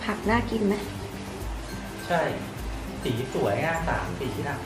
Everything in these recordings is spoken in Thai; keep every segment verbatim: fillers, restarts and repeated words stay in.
ผักน่ากินไหมใช่สีสวยอ่ะสามสีนะ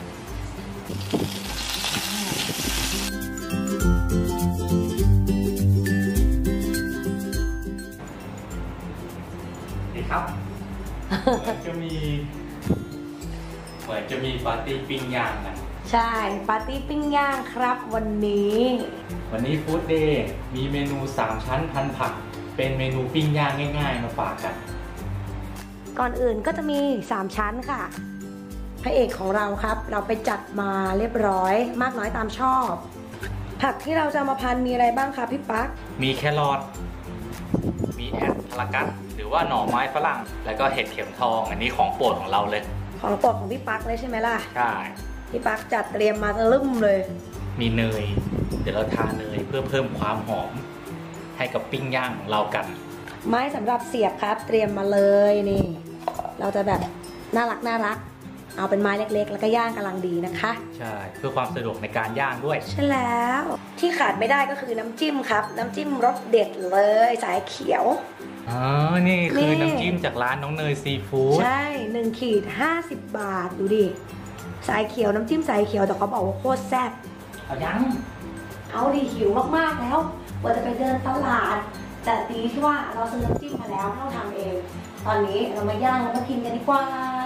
นี่ครับเหมือนจะมีเหมือนจะมีปาร์ตี้ปิ้งย่างกันใช่ปาร์ตี้ปิ้งย่างครับวันนี้วันนี้ฟู้ดเดย์มีเมนูสามชั้นพันผักเป็นเมนูปิ้งย่างง่ายๆมาฝากกันก่อนอื่นก็จะมีสามชั้นค่ะพระเอกของเราครับเราไปจัดมาเรียบร้อยมากน้อยตามชอบผักที่เราจะมาพันมีอะไรบ้างคะพี่ปั๊กมีแครอทมีแอสพารากัสหรือว่าหน่อไม้ฝรั่งแล้วก็เห็ดเข็มทองอันนี้ของโปรดของเราเลยของโปรดของพี่ปั๊กเลยใช่ไหมล่ะใช่พี่ปั๊กจัดเตรียมมาลืมเลยมีเนยเดี๋ยวเราทาเนยเพื่อเพิ่มความหอมให้กับปิ้งย่างของเรากันไม้สำหรับเสียบครับเตรียมมาเลยนี่เราจะแบบน่ารักน่ารักเอาเป็นไม้เล็กๆแล้วก็ย่างกำลังดีนะคะใช่เพื่อความสะดวกในการย่างด้วยใช่แล้วที่ขาดไม่ได้ก็คือน้ำจิ้มครับน้ำจิ้มรสเด็ดเลยสายเขียวอ๋อนี่คือน้ำจิ้มจากร้านน้องเนยซีฟู้ดใช่หนึ่งขีดห้าสิบบาทดูดิสายเขียวน้ำจิ้มสายเขียวแต่เขาบอกว่าโคตรแซ่บเอายังเอาดิหิวมากๆแล้วว่าจะไปเดินตลาดแต่ดีที่ว่าเราซื้อน้ำจิ้มมาแล้วเราทำเองตอนนี้เรามาย่างแล้วก็กินกันดีกว่า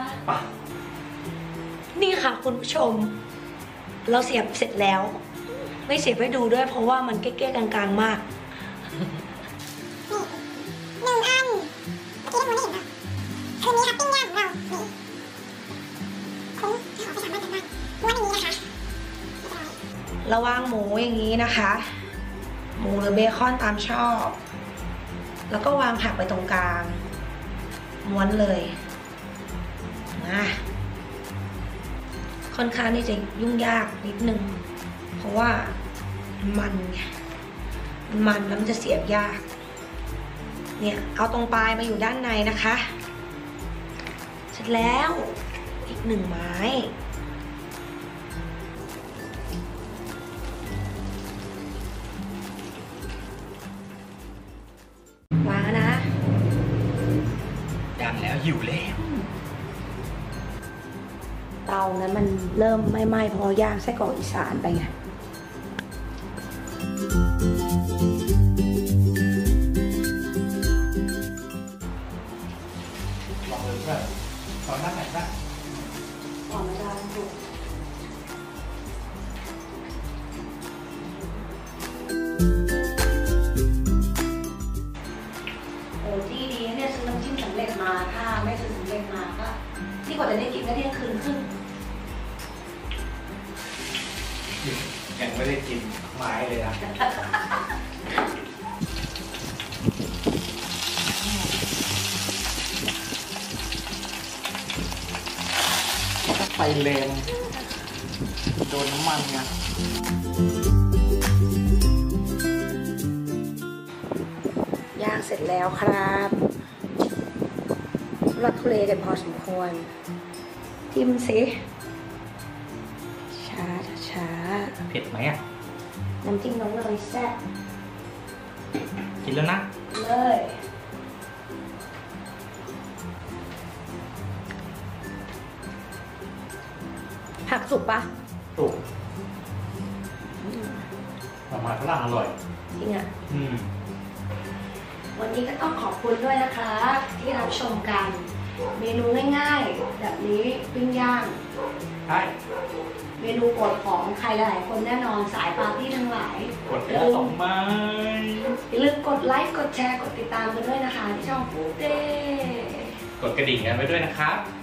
นี่ค่ะคุณผู้ชมเราเสียบเสร็จแล้วไม่เสียบให้ดูด้วยเพราะว่ามันเก๊ๆกลางๆมากหนึ่งอันเมื่อกี้เราไม่เห็นหรอคืนนี้ครับปิ้งย่างของเรานี่คุ้มให้ออกไปสามวันกันบ้างม้วนอย่างนี้นะคะระวางหมูอย่างนี้นะคะหมูหรือเบคอนตามชอบแล้วก็วางผักไปตรงกลางม้วนเลยนะค่อนข้างที่จะยุ่งยากนิดนึงเพราะว่ามันมันแล้วมันจะเสียบยากเนี่ยเอาตรงปลายมาอยู่ด้านในนะคะเสร็จแล้วอีกหนึ่งไม้วางนะย่างแล้วหิวแล้วเตานั้นมันเริ่มไม่ไหม้พอย่างไส้กรอกอีสานไปไงลองเลยเพื่อนตอนนั้นไหนนะก่อนไม่ได้ถูกโอ้ที่ดีเนี่ยซื้อน้ำจิ้มสำเร็จมาถ้าไม่ซื้อสำเร็จมาก็ที่กว่าจะได้กินก็เที่ยงคืนครึ่งยังไม่ได้กินไม้เลยนะไฟแรงโดนน้ำมันไงย่างเสร็จแล้วครับรักทุเลกันพอสมควรจิ้มสิช้าช้าเผ็ดไหมอ่ะน้ำจิ้มน้องเนยแซ่บกินแล้วนะเลยผักสุกปะสุกออกมาฝรั่งอร่อยจริงอ่ะอืมวันนี้ก็ต้องขอบคุณด้วยนะคะที่รับชมกันเมนูง่ายๆแบบนี้ปิ้งย่างใช่เมนูโปรดของใครหลายคนแน่นอนสายปาร์ตี้ทั้งหลายกดแล้วสองไม้อย่าลืมกดไลค์กดแชร์กดติดตามกันด้วยนะคะที่ช่องฟู้ดเดย์กดกระดิ่งกันไว้ด้วยนะครับ